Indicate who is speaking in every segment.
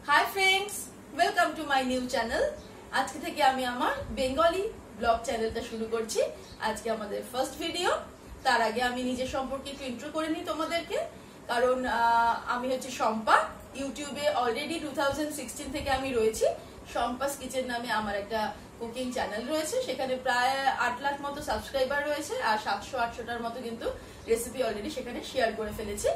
Speaker 1: High friends, welcome to my new channel. আজকে থেকে আমি আমার বেঙ্গলি ব্লগ চ্যানেলটা শুরু করছি। আজকে আমাদের ফার্স্ট ভিডিও। তার আগে আমি নিজের সম্পর্কে একটু ইন্ট্রো করে নিই তোমাদেরকে, কারণ আমি হচ্ছে শম্পা। ইউটিউবে অলরেডি 2016 থেকে আমি রয়েছি। শম্পাস কিচেন নামে আমার একটা কুকিং চ্যানেল রয়েছে, সেখানে প্রায় 8 লাখ মতো সাবস্ক্রাইবার রয়েছে, আর 700-800টার মতো কিন্তু রেসিপি অলরেডি সেখানে শেয়ার করে ফেলেছি।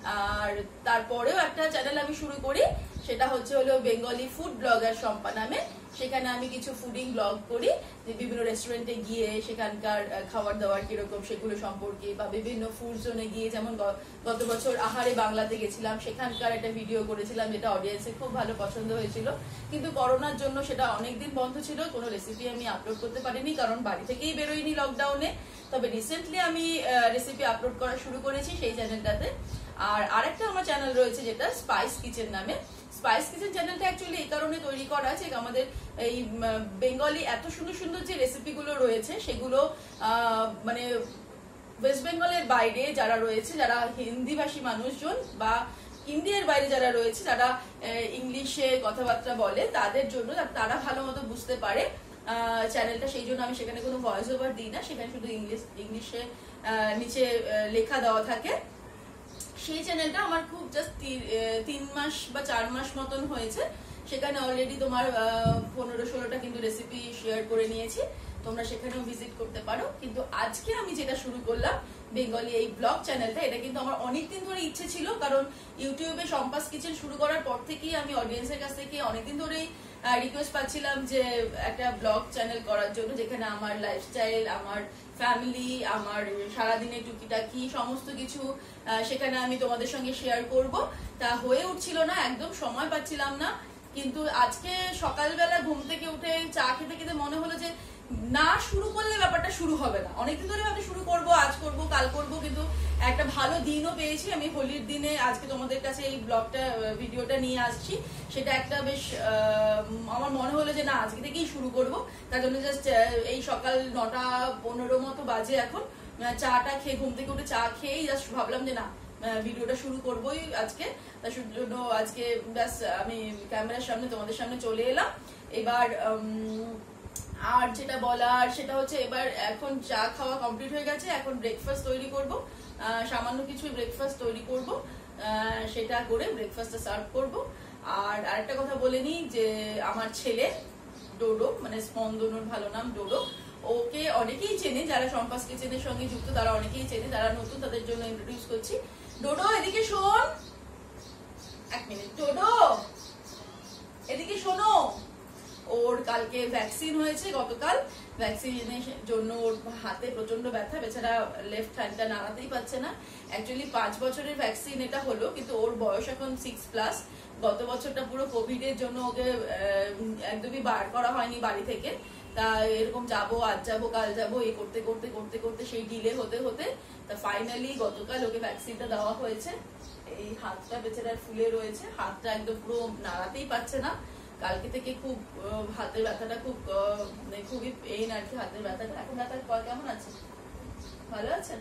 Speaker 1: আর তারপরেও একটা চ্যানেল আমি শুরু করি, সেটা হচ্ছে হলো বেঙ্গলি ফুড ব্লগার শম্পা নামে। সেখানে আমি কিছু ফুডিং ব্লগ করি, যে বিভিন্ন রেস্টুরেন্টে গিয়ে সেখানকার খাবার দাবার কিরকম সেগুলো সম্পর্কে, বা বিভিন্ন ফুড জোনে গিয়ে, যেমন গত বছর আহারে বাংলাতে গেছিলাম, সেখানকার একটা ভিডিও করেছিলাম যেটা অডিয়েন্সের খুব ভালো পছন্দ হয়েছিল। কিন্তু করোনার জন্য সেটা অনেকদিন বন্ধ ছিল, কোনো রেসিপি আমি আপলোড করতে পারিনি, কারণ বাড়ি থেকেই বেরোইনি লকডাউনে। তবে রিসেন্টলি আমি রেসিপি আপলোড করা শুরু করেছি সেই চ্যানেলটাতে। আর আরেকটা আমার চ্যানেল রয়েছে যেটা স্পাইস কিচেন নামে। স্পাইস কিচেন চ্যানেলটা অ্যাকচুয়ালি এই কারণে তৈরি করা আছে, আমাদের এই বেঙ্গলি এত সুন্দর সুন্দর যে রেসিপিগুলো রয়েছে সেগুলো মানে ওয়েস্ট বেঙ্গলের বাইরে যারা রয়েছে, যারা হিন্দিভাষী মানুষজন, বা ইন্ডিয়ার বাইরে যারা রয়েছে, যারা ইংলিশে কথাবার্তা বলে, তাদের জন্য, তারা ভালো মতো বুঝতে পারে চ্যানেলটা। সেই জন্য আমি সেখানে কোনো ভয়েস ওভার দিই না, সেখানে শুধু ইংলিশে নিচে লেখা দেওয়া থাকে। সেই চ্যানেলটা আমার খুব জাস্ট 3 মাস বা 4 মাস মতন হয়েছে। সেখানে অলরেডি তোমার 15-16টা কিন্তু রেসিপি শেয়ার করে নিয়েছি, তোমরা সেখানেও ভিজিট করতে পারো। কিন্তু আজকে আমি যেটা শুরু করলাম বেঙ্গলি এই ব্লগ চ্যানেলটা, এটা কিন্তু আমার অনেকদিন ধরে ইচ্ছে ছিল, কারণ ইউটিউবে শম্পাস কিচেন শুরু করার পর থেকেই আমি অডিয়েন্সের কাছ থেকে অনেকদিন ধরেই রিকোয়েস্ট পাচ্ছিলাম যে একটা ব্লগ চ্যানেল করার জন্য, যেখানে আমার লাইফস্টাইল, আমার ফ্যামিলি, আমার সারাদিনের টুকিটাকি সমস্ত কিছু সেখানে আমি তোমাদের সঙ্গে শেয়ার করব। তা হয়ে উঠছিল না, একদম সময় পাচ্ছিলাম না। কিন্তু আজকে সকালবেলা ঘুম থেকে উঠে চা খেতে খেতে মনে হলো যে না শুরু করলে ব্যাপারটা শুরু হবে না। অনেকদিন ধরে ভাবছি শুরু করব, আজ করব, কাল করব, কিন্তু একটা ভালো দিনও পেয়েছি আমি। হোলির দিনে আজকে তোমাদের কাছে এই ব্লগটা, ভিডিওটা নিয়ে আসছি। সেটা একটা বেশ আমার মনে হলো যে না, আজকে থেকেই শুরু করব। তার জন্য জাস্ট এই সকাল 9:15 মতো বাজে এখন, চাটা খেয়ে, ঘুম থেকে উঠে চা খেয়েই জাস্ট ভাবলাম যে না, ভিডিওটা শুরু করবোই আজকে। তার জন্য আজকে ব্যাস আমি ক্যামেরার সামনে, তোমাদের সামনে চলে এলাম। এবার আর যেটা বলার সেটা হচ্ছে, এবার এখন চা খাওয়া কমপ্লিট হয়ে গেছে, এখন ব্রেকফাস্ট তৈরি করব। সামান্য কিছু ব্রেকফাস্ট তৈরি করব, সেটা করে ব্রেকফাস্টটা সার্ভ করব। আর আরেকটা কথা বলে নিই যে আমার ছেলে ডোডো, মানে স্পন্দনের ভালো নাম ডোডো, ওকে অনেকেই চেনে, যারা শম্পাস কিচেনের সঙ্গে যুক্ত তারা অনেকেই চেনে, যারা নতুন তাদের জন্য ইন্ট্রোডিউস করছি। ডোডো এদিকে শোন, 1 মিনিট। ডোডো এদিকে শোনো। ওর কালকে ভ্যাকসিন হয়েছে, গতকাল। ভ্যাকসিনের জন্য ওর হাতে প্রচন্ড ব্যথা, বেচারা লেফট হ্যান্ডটা নাড়াতেই পারছে না। অ্যাকচুয়ালি 5 বছরের ভ্যাকসিন এটা হলো, কিন্তু ওর বয়স এখন 6+। গত বছরটা পুরো কোভিড এর জন্য ওকে একদমই বার করা হয়নি বাড়ি থেকে। তা এরকম যাবো, আজ যাবো, কাল যাবো, এই করতে করতে করতে করতে সেই ডিলে হতে হতে তা ফাইনালি গতকাল ওকে ভ্যাকসিনটা দেওয়া হয়েছে। এই হাতটা বেচারার ফুলে রয়েছে, হাতটা একদম পুরো নাড়াতেই পারছে না। কালকে থেকে খুব হাতের ব্যথাটা খুব খুবই পেইন আর কি, হাতের ব্যথাটা। এখন ব্যথা কেমন আছে? ভালো আছে?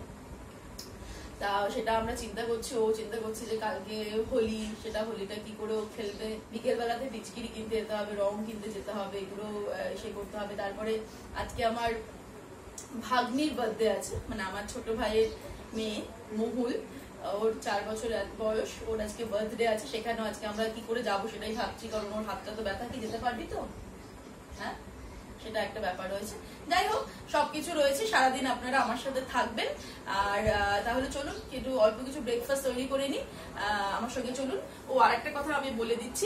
Speaker 1: তা সেটা আমরা চিন্তা করছি, ও চিন্তা করছে যে কালকে হোলি, সেটা হোলিটা কি করে ও খেলবে। বিকেল বেলাতে পিচকিরি কিনতে যেতে হবে, রং কিনতে যেতে হবে, এগুলো সে করতে হবে। তারপরে আজকে আমার ভাগ্নির বার্থডে আছে, মানে আমার ছোট ভাইয়ের মেয়ে মহুল, ওর 4 বছর বয়স, ওর আজকে বার্থডে আছে। সেখানেও আজকে আমরা কি করে যাবো সেটাই ভাবছি, কারণ ওর হাতটা তো ব্যথা, কি যেতে পারবি তো? হ্যাঁ, সেটা একটা ব্যাপার রয়েছে। যাই হোক, সবকিছু রয়েছে, সারাদিন আপনারা আমার সাথে থাকবেন। আর তাহলে চলুন একটু অল্প কিছু ব্রেকফাস্ট তৈরি করে নিই, আমার সঙ্গে চলুন। ও আরেকটা কথা আমি বলে দিচ্ছি,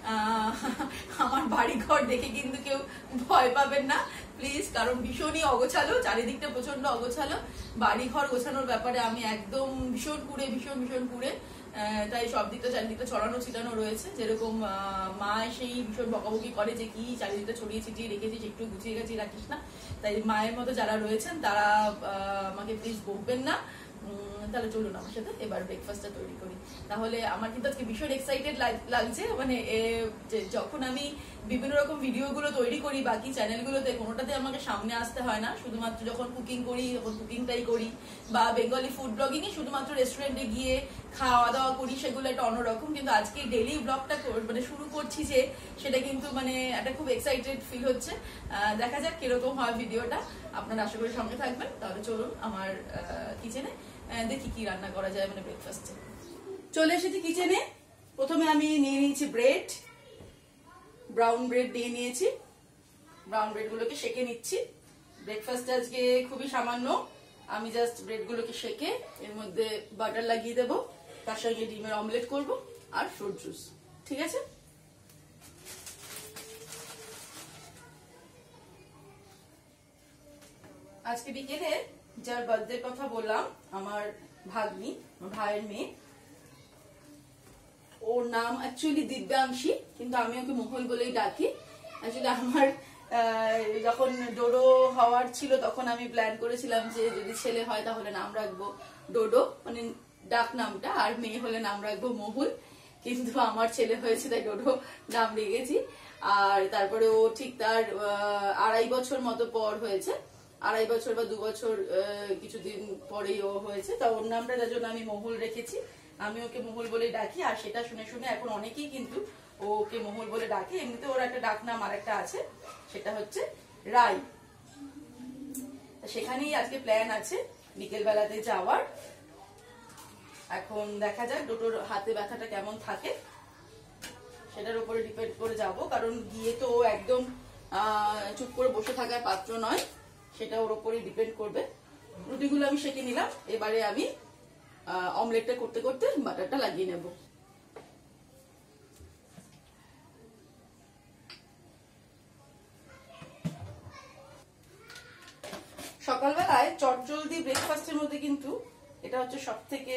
Speaker 1: আমার বাড়ি ঘর দেখে কিন্তু কেউ ভয় পাবেন না প্লিজ, কারণ ভীষণই অগোছালো, চারিদিকটা প্রচন্ড অগোছালো। বাড়ি ঘর গোছানোর ব্যাপারে আমি একদম ভীষণ কুড়ে, তাই সব দিকটা চারিদিকটা ছড়ানো ছিটানো রয়েছে। যেরকম মা সেই ভীষণ বকাবকি করে যে কি চারিদিকটা ছড়িয়ে ছিটিয়ে রেখেছিস, একটু গুছিয়ে গেছিস, রাখিস না। তাই মায়ের মতো যারা রয়েছেন তারা আমাকে প্লিজ বকবেন না। তাহলে চলুন আমার সাথে এবার ব্রেকফাস্টটা তৈরি করি। তাহলে আমার কিন্তু আজকে ভীষণ এক্সাইটেড লাগছে, মানে যে যখন আমি বিভিন্ন রকম ভিডিওগুলো তৈরি করি বাকি চ্যানেলগুলোতে, কোনোটাতে আমাকে সামনে আসতে হয় না, শুধুমাত্র যখন কুকিং করি তখন কুকিংটাই করি, বা বেঙ্গলি ফুড ব্লগিং এ শুধুমাত্র রেস্টুরেন্টে গিয়ে খাওয়া দাওয়া করি, সেগুলো একটা অন্যরকম। কিন্তু আজকে ডেইলি ব্লগটা মানে শুরু করছি যে, সেটা কিন্তু মানে একটা খুব এক্সাইটেড ফিল হচ্ছে। দেখা যাক কিরকম হয় ভিডিওটা, আপনারা আশা করি সঙ্গে থাকবেন। তাহলে চলুন আমার কিচেনে দেখি কি রান্না করা যায় মানে ব্রেকফাস্টে। চলে এসেছি কিচেনে। প্রথমে আমি নিয়ে নিয়েছি ব্রেড, ব্রাউন ব্রেড নিয়ে নিয়েছি। ব্রাউন ব্রেড গুলোকে সেকে নিচ্ছি। ব্রেকফাস্ট আজকে খুবই সামান্য, আমি জাস্ট ব্রেড গুলোকে সেকে এর মধ্যে বাটার লাগিয়ে দেবো, তার সঙ্গে ডিমের অমলেট করব আর ফ্রুট জুস। ঠিক আছে, আজকে বিকেলে যার বার্থডে কথা বললাম, আমার ভাগ্নি, ভাইয়ের মেয়ে, ওর নাম অ্যাকচুয়ালি দিব্যাংশী, কিন্তু আমি ওকে মোহল বলেই ডাকি। অ্যাকচুয়ালি আমার যখন ডোডো হওয়ার ছিল তখন আমি প্ল্যান করেছিলাম যে যদি ছেলে হয় তাহলে নাম রাখবো ডোডো, মানে ডাক নামটা, আর মেয়ে হলে নাম রাখবো মহুল। কিন্তু আমার ছেলে হয়েছে তাই ডোডো নাম রেখেছি। আর তারপরে ও ঠিক তার 2.5 বছর মতো পর হয়েছে, 2.5 বছর বা 2 বছর কিছুদিন পরেই ও হয়েছে। তা ওর নামটা যার জন্য আমি মহুল রেখেছি, আমি ওকে মহুল বলে ডাকি। আর সেটা শুনে শুনে এখন অনেকেই কিন্তু ওকে মহুল বলে ডাকে। এমনিতে ওর একটা ডাক নাম আর একটা আছে, সেটা হচ্ছে রাই। সেখানেই আজকে প্ল্যান আছে বিকেল বেলাতে যাওয়ার। এখন দেখা যাক ডোটোর হাতে ব্যথাটা কেমন থাকে, সেটার উপরে ডিপেন্ড করে যাব। কারণ গিয়ে তো ও একদম চুপ করে বসে থাকার পাত্র নয়, সেটা ওর উপরে ডিপেন্ড করবে। রুটিগুলো আমি সেঁকে নিলাম, এবারে আমি অমলেটটা করতে করতে বাটারটা লাগিয়ে নেব। সকালবেলায় চটজলদি ব্রেকফাস্টের মধ্যে কিন্তু এটা হচ্ছে সব থেকে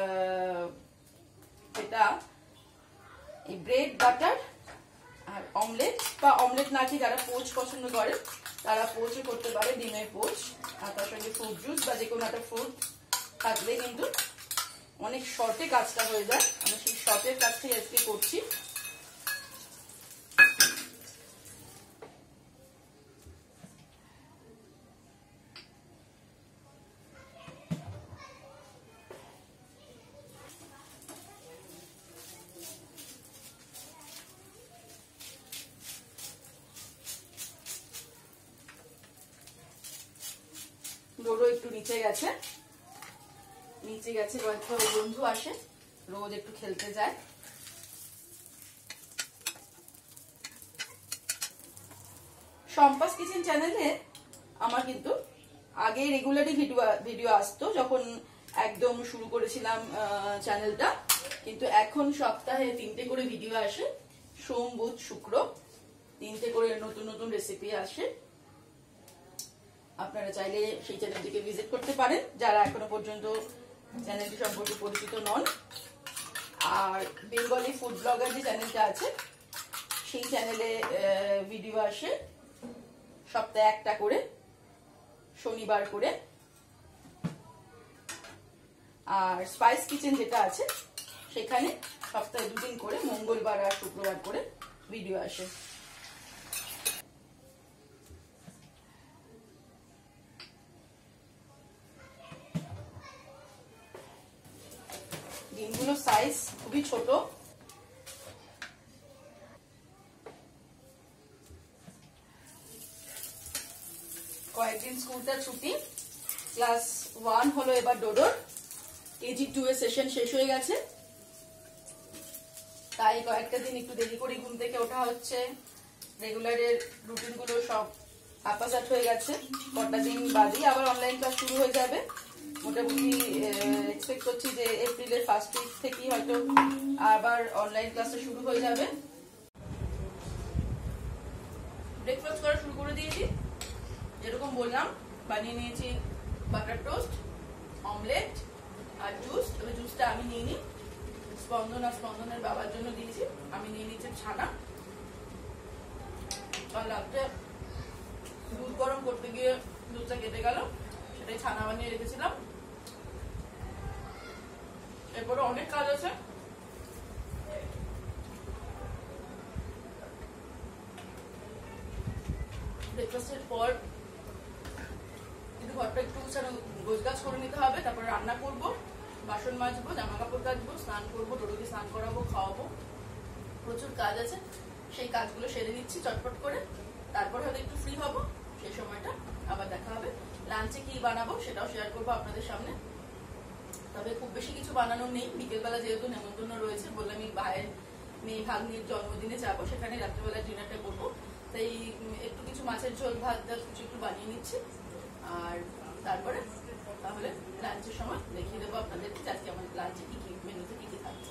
Speaker 1: এটা এই ব্রেড বাটার আর অমলেট, বা অমলেট না কি যারা পোচ পছন্দ করে তারা পোচও করতে পারে, ডিমের পোচ, আর তার সঙ্গে ফ্রুট জুস বা যে কোনো একটা ফ্রুট থাকলে কিন্তু অনেক শর্টে কাজটা হয়ে যায়। আমি সেই শর্টের কাজটাই আজকে করছি। ডোডো একটু নিচে গেছে, কয়েকটা বন্ধু আসে, রোজ একটু খেলতে যায়। সম্পাস কিচেন চ্যানেলে আমার কিন্তু আগে রেগুলারই ভিডিও আসতো যখন একদম শুরু করেছিলাম চ্যানেলটা, কিন্তু এখন সপ্তাহে 3টে করে ভিডিও আসে, সোম বুধ শুক্র 3টে করে নতুন নতুন রেসিপি আসে। আপনারা চাইলে সেই চ্যানেলটিকে ভিজিট করতে পারেন যারা এখনো পর্যন্ত চ্যানেলটি সম্পর্কে পরিচিত নন। আর বেঙ্গলি ফুড ব্লগার যে চ্যানেলটা আছে সেই চ্যানেলে ভিডিও আসে সপ্তাহে 1টা করে, শনিবার করে। আর স্পাইস কিচেন যেটা আছে সেখানে সপ্তাহে 2 দিন করে, মঙ্গলবার আর শুক্রবার করে ভিডিও আসে। ডিমগুলোর সাইজ খুবই ছোট, কয়েকদিন স্কুলটা ছুটি, ক্লাস 1 হলো এবার ডোডোর, কেজি 2 এর সেশন শেষ হয়ে গেছে, তাই কয়েকটা দিন একটু দেরি করে ঘুম থেকে ওঠা হচ্ছে। রেগুলারের রুটিন গুলো সব আপাসাট হয়ে গেছে। কটা দিন বাদেই আবার অনলাইন ক্লাস শুরু হয়ে যাবে। মোটামুটি এক্সপেক্ট করছি যে এপ্রিলের ফার্স্ট উইক থেকেই হয়তো আবার অনলাইন ক্লাসটা শুরু হয়ে যাবে। ব্রেকফাস্ট করা শুরু করে দিয়েছি, যেরকম বললাম বানিয়ে নিয়েছি বাটার টোস্ট, অমলেট আর জুস। তবে জুসটা আমি নিইনি, স্পন্দন আর স্পন্দনের বাবার জন্য দিয়েছি। আমি নিয়ে নিয়েছি ছানা। আর রাত্রে দুধ গরম করতে গিয়ে দুধটা কেটে গেল, সেটাই ছানা বানিয়ে রেখেছিলাম। এরপরে অনেক কাজ আছে। ব্রেকফাস্টের পর কিন্তু ঘরটা একটু গোছগাছ করে নিতে হবে, তারপরে রান্না করব, বাসন মাজবো, জামা কাপড় কাচবো, স্নান করবো, টোটোকে স্নান করাবো, খাওয়াবো, প্রচুর কাজ আছে। সেই কাজগুলো সেরে নিচ্ছি চটপট করে, তারপর হয়তো একটু ফ্রি হব, সেই সময়টা আবার দেখা হবে। লাঞ্চে কি বানাবো সেটাও শেয়ার করবো আপনাদের সামনে। তবে খুব বেশি কিছু বানানোর নেই, বিকেলবেলা যেহেতু নেমন্তন্ন রয়েছে, বললাম এই ভাইয়ের মেয়ে ভাগ্নির জন্মদিনে যাবো, সেখানে রাত্রেবেলা ডিনারটা করবো, তাই একটু কিছু মাছের ঝোল ভাত কিছু একটু বানিয়ে নিচ্ছি। আর তারপরে তাহলে লাঞ্চের সময় দেখিয়ে দেবো আপনাদেরকে আজকে আমার লাঞ্চে কি কি মেনুতে কি কি থাকছে।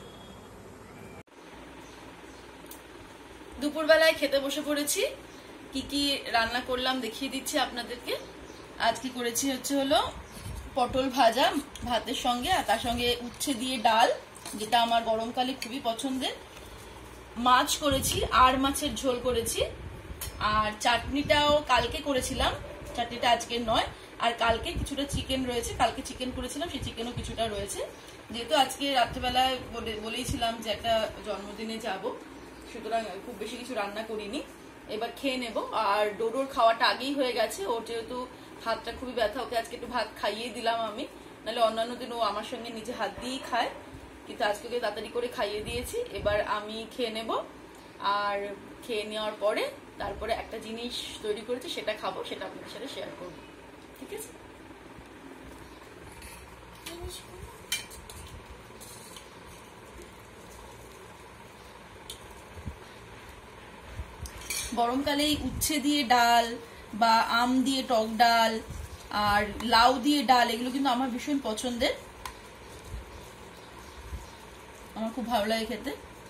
Speaker 1: দুপুরবেলায় খেতে বসে পড়েছি, কি কি রান্না করলাম দেখিয়ে দিচ্ছি আপনাদেরকে। আজ কি করেছি হলো পটল ভাজা ভাতের সঙ্গে, আর তার সঙ্গে উচ্ছে দিয়ে ডাল, যেটা আমার গরমকালে খুবই পছন্দের। মাছ করেছি, আর মাছের ঝোল করেছি, আর চাটনিটাও কালকে করেছিলাম, চাটনিটা আজকে নয়। আর কালকে কিছুটা চিকেন রয়েছে, কালকে চিকেন করেছিলাম, সেই চিকেনও কিছুটা রয়েছে। যেহেতু আজকে রাত্রেবেলায় বলেইছিলাম যে একটা জন্মদিনে যাব, সুতরাং খুব বেশি কিছু রান্না করিনি। এবার খেয়ে নেব। আর ডোডোর খাওয়াটা আগেই হয়ে গেছে, ওর যেহেতু হাতটা খুবই ব্যথা, ওকে আজকে একটু ভাত খাইয়ে দিলাম আমি, নাহলে অন্যান্য দিন ও আমার সঙ্গে নিজে হাত দিয়েই খায়, কিন্তু আজকে ওকে তাড়াতাড়ি করে খাইয়ে দিয়েছি। এবার আমি খেয়ে নেব, আর খেয়ে নেওয়ার পরে তারপরে একটা জিনিস তৈরি করেছি সেটা খাবো, সেটা আপনাদের সাথে শেয়ার করবো, ঠিক আছে? গরমকালে উচ্ছে দিয়ে ডাল বা আম দিয়ে টক ডাল আর লাউ দিয়ে ডাল, এগুলো কিন্তু আমার ভীষণ পছন্দের, আমার খুব ভালো লাগে খেতে।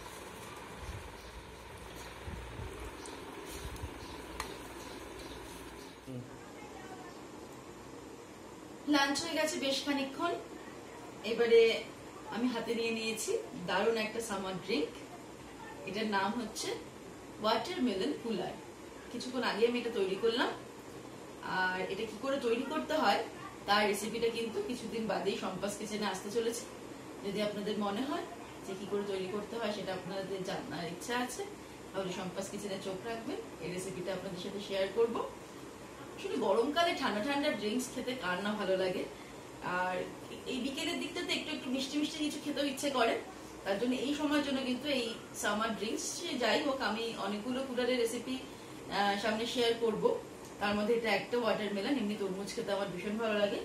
Speaker 1: লাঞ্চ হয়ে গেছে বেশ খানিকক্ষণ। এবারে আমি হাতে নিয়েছি দারুণ একটা সামার ড্রিঙ্ক, এটার নাম হচ্ছে ওয়াটারমেলন কুলার। কিছুক্ষণ আগে আমি এটা তৈরি করলাম, আর এটা কি করে তৈরি করতে হয় তার রেসিপিটা কিন্তু কিছুদিন বাদেই সম্পাস কিচেনে আসতে চলেছে। যদি আপনাদের মনে হয় যে কি করে তৈরি করতে হয় সেটা আপনাদের জানার ইচ্ছা আছে, তাহলে সম্পাস কিচেনে চোখ রাখবেন, এই রেসিপিটা আপনাদের সাথে শেয়ার করব। আসলে গরমকালে ঠান্ডা ঠান্ডা ড্রিঙ্কস খেতে কার না ভালো লাগে, আর এই বিকেলের দিকটাতে একটু একটু মিষ্টি মিষ্টি কিছু খেতেও ইচ্ছে করে, তার জন্য এই সময়ের জন্য কিন্তু এই সামার ড্রিঙ্কস, যাই হোক আমি অনেকগুলো কুলারের রেসিপি সামনে শেয়ার করব, তার মধ্যে এটা একটা ওয়াটারমেলন। এমনি তরমুজ খেতে আমার ভীষণ ভালো লাগে।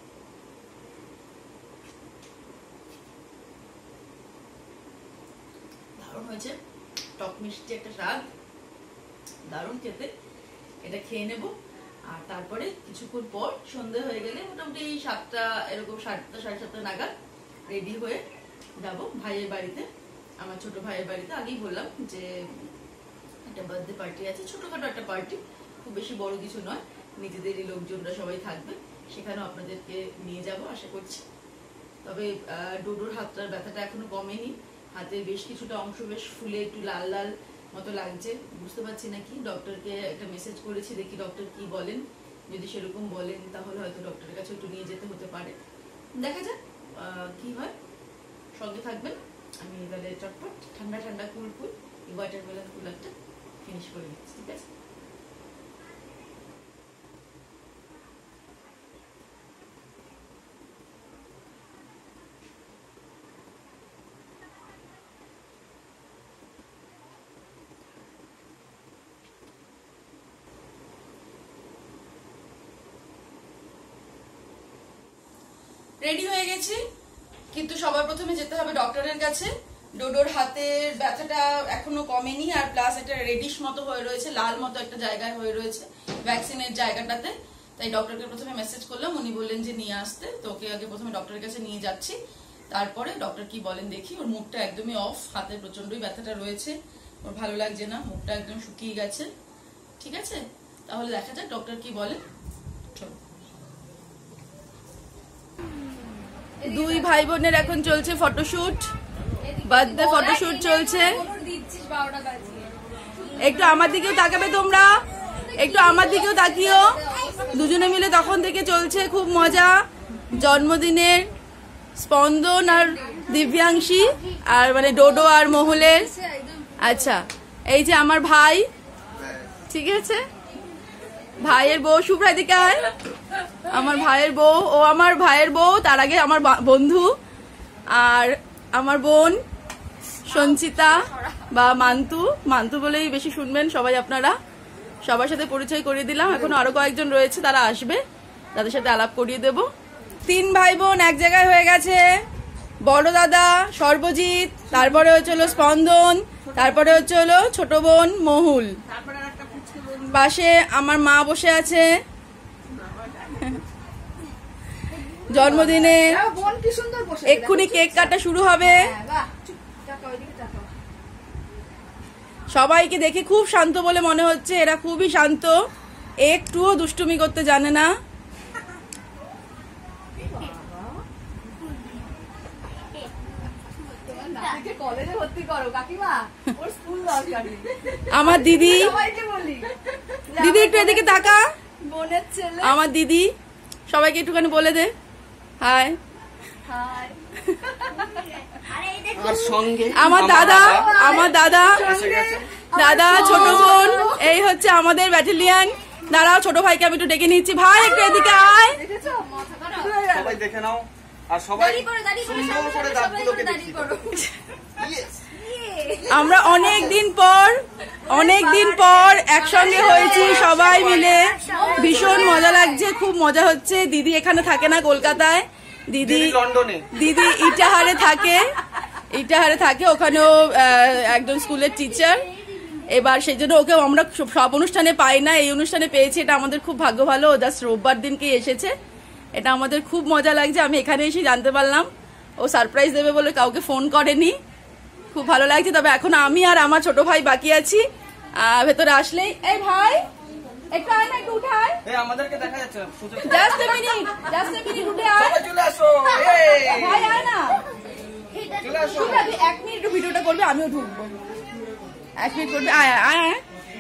Speaker 1: দারুণ হয়েছে, টক মিষ্টি একটা স্বাদ, দারুণ খেতে। এটা খেয়ে নেব, আর তারপরে কিছুক্ষণ পর সন্ধ্যা হয়ে গেলে মোটামুটি 7টা এরকম 7টা সাড়ে 7টা নাগাদ রেডি হয়ে যাব ভাইয়ের বাড়িতে, আমার ছোট ভাইয়ের বাড়িতে। আগেই বললাম যে একটা বার্থডে পার্টি আছে, ছোটখাটো একটা পার্টি, খুব বেশি বড় কিছু নয়, নিজেদেরই লোকজনরা সবাই থাকবে, সেখানেও আপনাদেরকে নিয়ে যাব আশা করছি। তবে ডোডোর হাতটার ব্যথাটা এখনো কমেনি, হাতে বেশ কিছুটা অংশ বেশ ফুলে একটু লাল লাল মতো লাগছে, বুঝতে পারছি না কি। ডক্টরকে একটা মেসেজ করেছি, দেখি ডক্টর কি বলেন, যদি সেরকম বলেন তাহলে হয়তো ডক্টরের কাছে একটু নিয়ে যেতে হতে পারে, দেখা যাক কি হয়। সঙ্গে থাকবেন, আমি তাহলে চটপট ঠান্ডা ঠান্ডা কুল কুল ওয়াটারমেলন কুলারটা ফিনিশ করে দিচ্ছি, ঠিক আছে? রেডি হয়ে গেছি, কিন্তু সবার প্রথমে যেতে হবে ডক্টরের কাছে। ডোডোর হাতের ব্যথাটা এখনো কমেনি, আর প্লাস একটা রেডিশ মতো হয়ে রয়েছে, লাল মতো একটা জায়গায় হয়ে রয়েছে ভ্যাকসিনের জায়গাটাতে। তাই ডক্টরকে প্রথমে মেসেজ করলাম, উনি বললেন যে নিয়ে আসতে, তো ওকে আগে প্রথমে ডক্টরের কাছে নিয়ে যাচ্ছি, তারপরে ডক্টর কি বলেন দেখি। ওর মুখটা একদমই অফ, হাতে প্রচন্ডই ব্যথাটা রয়েছে, ওর ভালো লাগছে না, মুখটা একদম শুকিয়ে গেছে, ঠিক আছে? তাহলে দেখা যাক ডক্টর কি বলেন। চলো। দুই ভাই বোনের এখন চলছে ফটোশুট, বার্থডে ফটোশুট চলছে। একটু আমার দিকেও তাকাবে তোমরা, একটু আমার দিকেও তাকিও, দুজনে মিলে তখন থেকে চলছে খুব মজা। জন্মদিনের স্পন্দন আর দিব্যাংশী আর মানে ডোডো আর মহুলের। আচ্ছা এই যে আমার ভাই, ঠিক আছে, ভাইয়ের বউ শুভ্রা দিকে আয়, আমার ভাইয়ের বউ, ও আমার ভাইয়ের বউ, তার আগে আমার বন্ধু, আর আমার বোন সঞ্চিতা বা মান্তু, মান্তু বলেই বেশি শুনবেন সবাই আপনারা। সবার সাথে পরিচয় করিয়ে দিলাম, এখন আরো কয়েকজন রয়েছে তারা আসবে, তাদের সাথে আলাপ করিয়ে দেব। 3 ভাই বোন এক জায়গায় হয়ে গেছে, বড় দাদা সর্বজিৎ, তারপরে হচ্ছে হলো স্পন্দন, তারপরে হচ্ছে হলো ছোট বোন মহুল, পাশে আমার মা বসে আছে জন্মদিনে। এক্ষুনি কেক কাটা শুরু হবে। সবাইকে দেখে খুব শান্ত বলে মনে হচ্ছে, এরা খুবই শান্ত, একটুও দুষ্টুমি করতে জানে না। আমার দিদি, দিদি একটু এদিকে তাকা, আমার দিদি, সবাইকে একটুখানি বলে দে হাই। আমার দাদা, আমার দাদা, দাদা, ছোট বোন, এই হচ্ছে আমাদের ব্যাটালিয়ান। দাঁড়াও, ছোট ভাইকে আমি একটু ডেকে নিচ্ছি, ভাই একটু এদিকে আয়।
Speaker 2: সবাই দেখে নাও আর সবাই সুন্দর করে দাঁতগুলোকে দেখি।
Speaker 1: আমরা অনেক দিন পর একসঙ্গে হয়েছি সবাই মিলে, ভীষণ মজা লাগছে, খুব মজা হচ্ছে। দিদি এখানে থাকে না, কলকাতায়, দিদি
Speaker 2: লন্ডনে,
Speaker 1: দিদি ইটাহারে থাকে, ওখানেও একজন স্কুলের টিচার। এবার সেই জন্য ওকে আমরা সব অনুষ্ঠানে পাই না, এই অনুষ্ঠানে পেয়েছি, এটা আমাদের খুব ভাগ্য ভালো। ও জাস্ট রোববার দিনকে এসেছে, এটা আমাদের খুব মজা লাগছে। আমি এখানে এসে জানতে পারলাম ও সারপ্রাইজ দেবে বলে কাউকে ফোন করেনি, খুব ভালো লাগছে। তবে এখন আমি আর আমার ছোট ভাই বাকি আছি, ভেতরে আসলেই। এই ভাই একটু আয় না, একটু উঠে আয়,
Speaker 2: আমাদেরকে দেখা যাচ্ছে না,
Speaker 1: জাস্ট এ মিনিট উঠে আয়,
Speaker 2: চলে আসো
Speaker 1: ভাই আয় না, চলে আসো। 1 মিনিট ভিডিওটা করবে, আমিও ঢুকবো, 1 মিনিট করবে, আয় আয় আয়।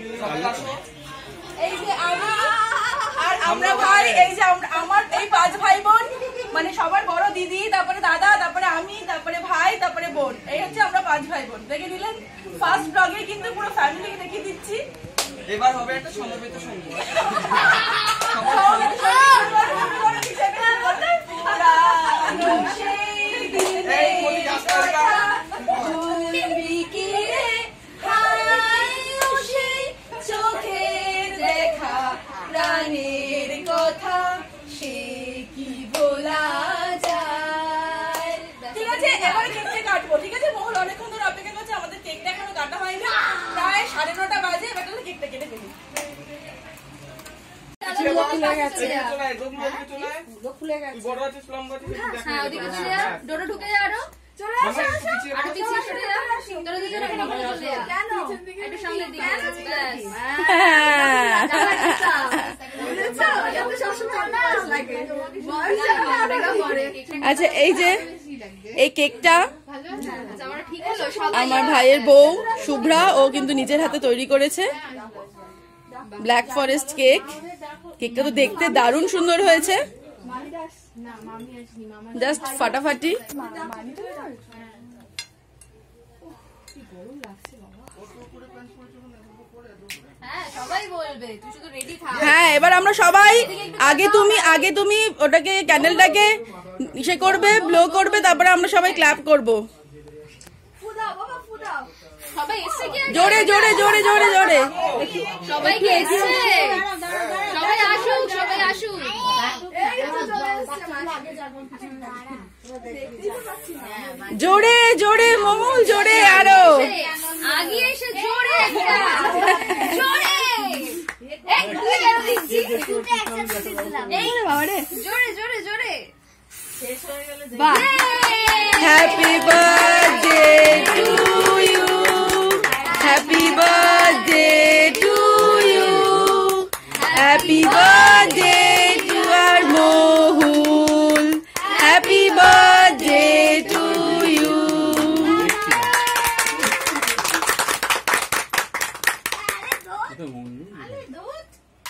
Speaker 1: এই যে আমি আর আমরা ভাই, এই যে আমার এই 5 ভাই বোন, মানে সবার বড় দিদি, তারপরে দাদা, তারপরে আমি, তারপরে ভাই, তারপরে বোন, এই হচ্ছে আমরা 5 ভাই বোন। দেখে দিলেন, ফার্স্ট ব্লগে কিন্তু পুরো ফ্যামিলিকে দেখিয়ে দিচ্ছি।
Speaker 2: এবার হবে একটা সমবেত সঙ্গীত।
Speaker 1: চোখের দেখা প্রাণের কথা সে কি ভোলা যায়। ঠিক আছে, এবারে কেকটা কাটবো। ঠিক আছে, মহুল অনেকক্ষণ ধরে অপেক্ষা করছে, আমাদের কেকটা এখনো কাটা হয়নি, প্রায় 9:30 বাজে। এবার তাহলে কেকটা কেটে ফেলি। ডোডো ঢুকে যা, আরো চলে আসো, আরো পিছিয়ে সরে যা, তোরা দুজন এখন চলে যা, কেন একটু সামনে দিকে, আচ্ছা এই যে এই কেকটা আমার ভাইয়ের বউ শুভ্রা, ও কিন্তু নিজের হাতে তৈরি করেছে, ব্ল্যাক ফরেস্ট কেক। কেকটা তো দেখতে দারুণ সুন্দর হয়েছে, জাস্ট ফাটাফাটি। হ্যাঁ, এবার আমরা সবাই আগে তুমি ওটাকে ক্যান্ডেলটাকে ইসে করবে, ব্লো করবে, তারপরে আমরা সবাই ক্ল্যাপ করব। জোরে জোরে জোরে জোরে জোরে জোরে জোরে মহুল, জোরে আরো আগে এসে জোরে জোরে জোরে জোরে। Happy birthday to you, happy birthday to you, happy birthday to আর Mahul, happy birthday to you.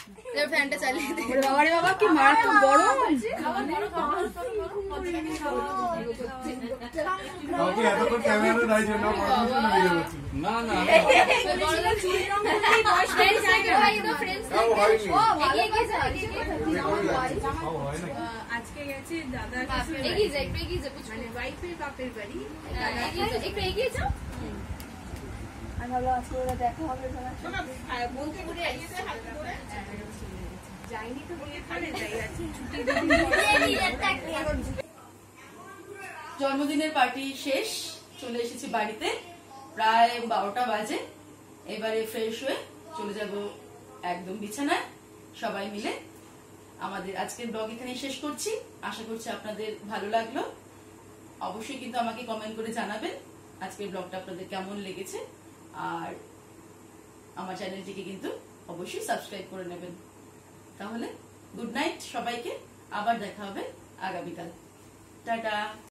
Speaker 1: ফ্যানটা চালিয়ে দে।
Speaker 3: বাবারে বাবা কি মারাত্মক গরম।
Speaker 2: না না
Speaker 3: আজকে গেছি দাদা ওয়াইফের বাপের বাড়ি। আমি ভাবলাম আজকে ওরা দেখা হবে যাইনি তো বিয়ে করে যাই আছে
Speaker 1: জন্মদিনের পার্টি শেষ, চলে এসেছি বাড়িতে, প্রায় 12টা বাজে। এবারে ফ্রেশ হয়ে চলে যাব একদম বিছানায় সবাই মিলে। আমাদের আজকের ব্লগ এখানে শেষ করছি। আশা করছি আপনাদের ভালো লাগলো। অবশ্যই কিন্তু আমাকে কমেন্ট করে জানাবেন আজকের ব্লগটা আপনাদের কেমন লেগেছে, আর আমার চ্যানেলটিকে কিন্তু অবশ্যই সাবস্ক্রাইব করে নেবেন। তাহলে গুড নাইট সবাইকে, আবার দেখা হবে আগামীকাল। টাটা।